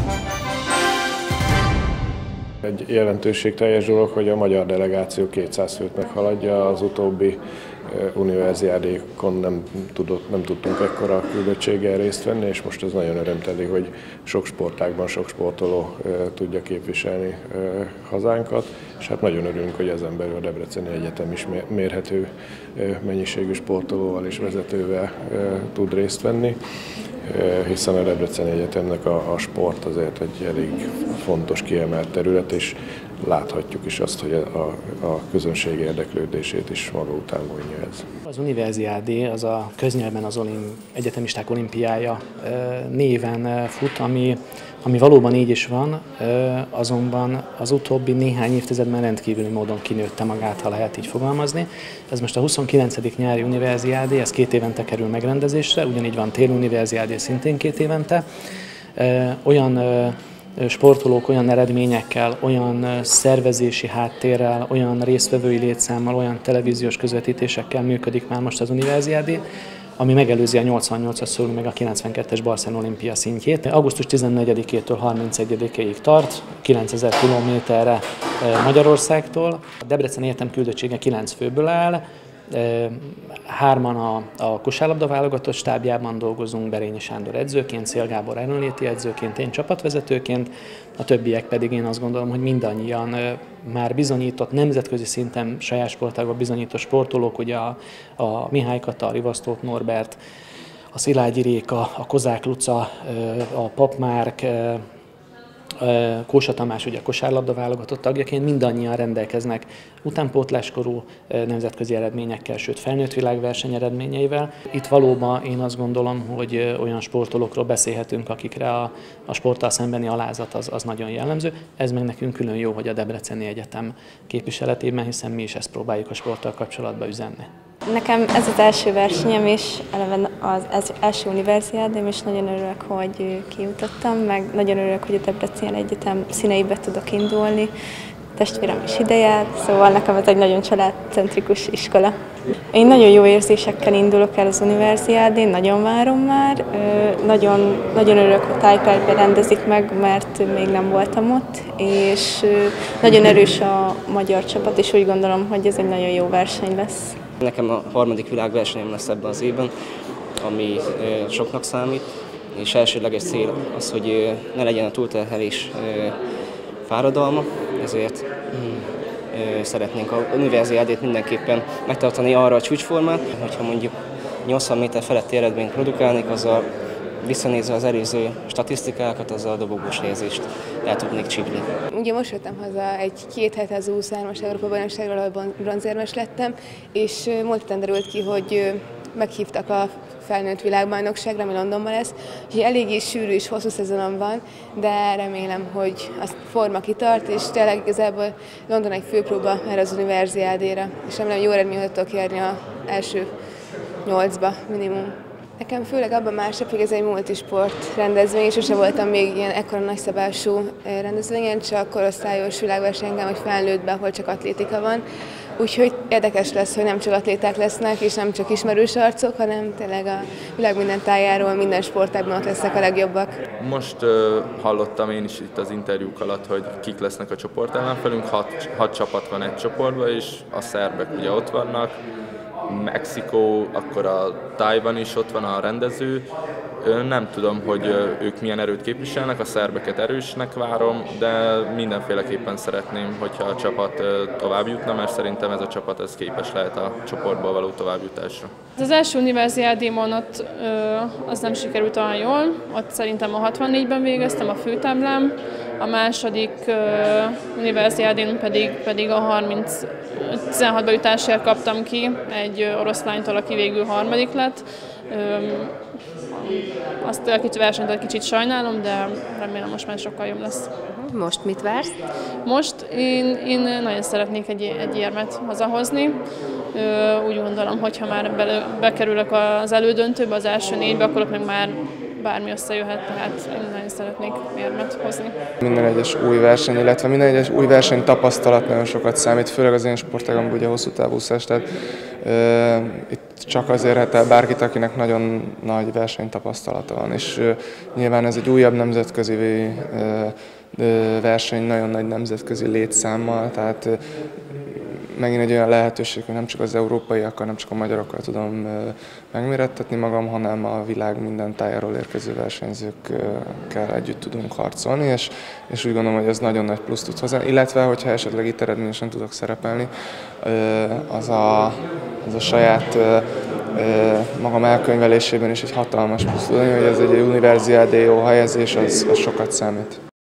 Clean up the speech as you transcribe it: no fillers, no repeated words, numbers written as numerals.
Egy jelentőségteljes dolog, hogy a magyar delegáció 200 főt meghaladja, az utóbbi univerziádékon nem tudtunk ekkora küldöttséggel részt venni, és most ez nagyon örömteli, hogy sok sportágban sok sportoló tudja képviselni hazánkat, és hát nagyon örülünk, hogy ezen belül a Debreceni Egyetem is mérhető mennyiségű sportolóval és vezetővel tud részt venni, hiszen a Debreceni Egyetemnek a sport azért egy elég fontos, kiemelt terület, és láthatjuk is azt, hogy a közönség érdeklődését is maga után vonja ez. Az Universiádé, az a köznyelven az egyetemisták olimpiája néven fut, ami valóban így is van, azonban az utóbbi néhány évtizedben rendkívüli módon kinőtte magát, ha lehet így fogalmazni. Ez most a 29. nyári Universiádé, ez 2 évente kerül megrendezésre, ugyanígy van téli Universiádé szintén 2 évente. Olyan sportolók olyan eredményekkel, olyan szervezési háttérrel, olyan résztvevői létszámmal, olyan televíziós közvetítésekkel működik már most az Universiádé, ami megelőzi a 88-as szóló meg a 92-es Barcelona olimpia szintjét. Augusztus 14-től 31-ig tart, 9000 kilométerre Magyarországtól. A Debreceni Egyetem küldöttsége 9 főből áll, 3-an a kosárlabda válogatott stábjában dolgozunk, Berényi Sándor edzőként, Szél Gábor erőnléti edzőként, én csapatvezetőként, a többiek pedig én azt gondolom, hogy mindannyian már bizonyított, nemzetközi szinten saját sportágban bizonyított sportolók, ugye a Mihály Kata, a Rivasztóth Norbert, a Szilágyi Réka, a Kozák Luca, a Pap Márk, Kósa Tamás, ugye a kosárlabda válogatott tagjaként mindannyian rendelkeznek utánpótláskorú nemzetközi eredményekkel, sőt felnőtt világverseny eredményeivel. Itt valóban én azt gondolom, hogy olyan sportolókról beszélhetünk, akikre a sporttal szembeni alázat az nagyon jellemző. Ez meg nekünk külön jó, hogy a Debreceni Egyetem képviseletében, hiszen mi is ezt próbáljuk a sporttal kapcsolatba üzenni. Nekem ez az első versenyem, és eleve az első Universiádém, és nagyon örülök, hogy kijutottam, meg nagyon örülök, hogy a Debreceni Egyetem színeibe tudok indulni. Testvérem is ide jár, szóval nekem ez egy nagyon családcentrikus iskola. Én nagyon jó érzésekkel indulok el az Universiádén, nagyon várom már. Nagyon örülök, hogy Tájperben rendezik meg, mert még nem voltam ott, és nagyon erős a magyar csapat, és úgy gondolom, hogy ez egy nagyon jó verseny lesz. Nekem a 3. világversenyem lesz ebben az évben, ami soknak számít, és elsődleges cél az, hogy ne legyen a túlterhelés fáradalma, ezért szeretnénk a Universiádét mindenképpen megtartani arra a csúcsformát, hogyha mondjuk 80 méter feletti eredményt produkálnék, azzal visszanézve az előző statisztikákat, azzal a dobogós helyezést el tudnék csípni. Ugye most jöttem haza egy 2 hete az U23-as Európa-bajnokságról, ahol bronzérmes lettem, és múlt héten derült ki, hogy meghívtak a felnőtt világbajnokságra, ami Londonban lesz. Úgyhogy eléggé sűrű és hosszú szezonom van, de remélem, hogy a forma kitart, és tényleg igazából London egy főpróba erre az Universiádéra, és remélem, jó eredményt tudok érni az első 8-ba minimum. Nekem főleg abban másnap, hogy ez egy multisport rendezvény, és sose voltam még ilyen ekkora nagyszabású rendezvényen, csak korosztályos világversenyen, vagy felnőttbe, ahol csak atlétika van. Úgyhogy érdekes lesz, hogy nem csak atléták lesznek, és nem csak ismerős arcok, hanem tényleg a világ minden tájáról, minden sportágban ott lesznek a legjobbak. Most hallottam én is itt az interjúk alatt, hogy kik lesznek a csoport ellenfelünk. 6 csapat van egy csoportban, és a szerbek ugye ott vannak. Mexikó, akkor a Tajvan is ott van a rendező. Nem tudom, hogy ők milyen erőt képviselnek, a szerbeket erősnek várom, de mindenféleképpen szeretném, hogyha a csapat tovább jutna, mert szerintem ez a csapat ez képes lehet a csoportból való továbbjutásra. Az első Universiádémon ott az nem sikerült olyan jól, ott szerintem a 64-ben végeztem a főtáblám, a második Universiádén pedig a 16-ba jutásért kaptam ki egy oroszlánytól, aki végül 3. lett. Azt a versenyt egy kicsit sajnálom, de remélem most már sokkal jobb lesz. Most mit vársz? Most én nagyon szeretnék egy érmet hazahozni. Úgy gondolom, hogy ha már bekerülök az elődöntőbe, az első 4-be, akkor ott meg már bármi összejöhet, tehát én nagyon szeretnék érmet hozni. Minden egyes új verseny, illetve minden egyes új verseny tapasztalat nagyon sokat számít, főleg az én sportágam ugye hosszú távúszás, tehát itt csak azért érhet el bárkit, akinek nagyon nagy versenytapasztalata van, és nyilván ez egy újabb nemzetközi verseny, nagyon nagy nemzetközi létszámmal, tehát megint egy olyan lehetőség, hogy nem csak az európaiakkal, nem csak a magyarokkal tudom megmérettetni magam, hanem a világ minden tájáról érkező versenyzőkkel együtt tudunk harcolni, és úgy gondolom, hogy ez nagyon nagy plusz tud hozzá, illetve hogyha esetleg itt eredményesen tudok szerepelni, az a saját magam elkönyvelésében is egy hatalmas plusz tudni, hogy ez egy universiade jó helyezés, az sokat számít.